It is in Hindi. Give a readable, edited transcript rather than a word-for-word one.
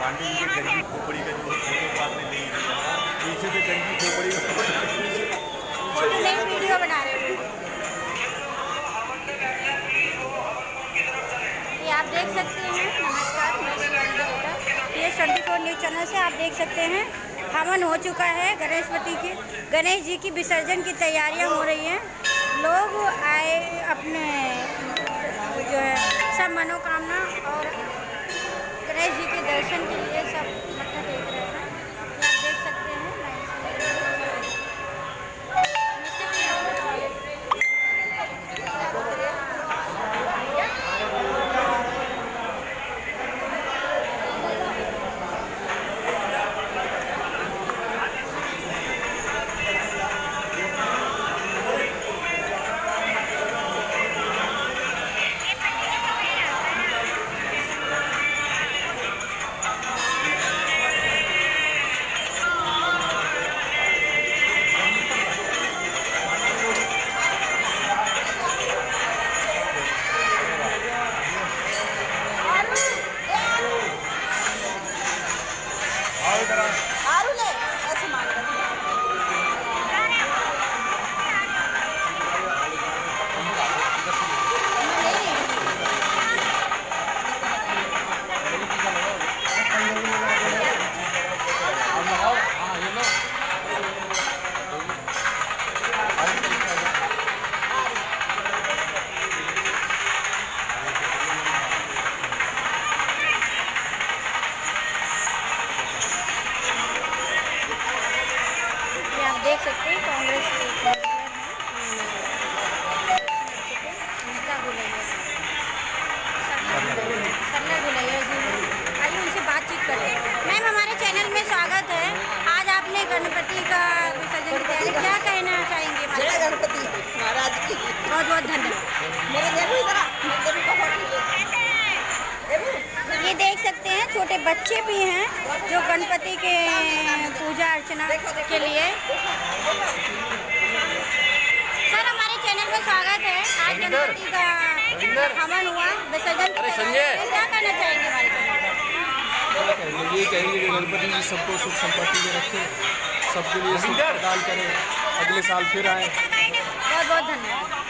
पांडे जी के गंजी खोपड़ी का जो फोटो आपने नहीं लिया, पीछे से गंजी खोपड़ी फोटो नहीं वीडियो बना रहे हो। ये आप देख सकते हैं। नमस्कार, मैं शिवानी बेटा, ये 24 न्यूज़ चैनल से आप देख सकते हैं। हवन हो चुका है। गणेश जी की विसर्जन की तैयारियां हो रही हैं। लोग आए अपने जो है सब मनोकामना और गणेश जी के दर्शन के लिए सब मत्था टेक रहे हैं। आप देख सकते हैं। देख सकते हैं कांग्रेस के सरला गुलैया जी, आइए उनसे बातचीत करते हैं। मैम, हमारे चैनल में स्वागत है। आज आपने गणपति का विसर्जन की तैयारी, क्या कहना चाहेंगे? जय गणपति महाराज की बहुत बहुत धन्यवाद। ये देख सकते हैं छोटे बच्चे भी हैं जो गणपति के पूजा अर्चना के लिए। सर, हमारे चैनल में स्वागत है। आज गणपति का हवन हुआ, विसर्जन क्या कहना चाहेंगे? हमारे चैनल ये कहेंगे कि गणपति जी सबको सुख संपत्ति में रखें, सबके लिए सुख प्रदान करें, अगले साल फिर आए। बहुत बहुत धन्यवाद।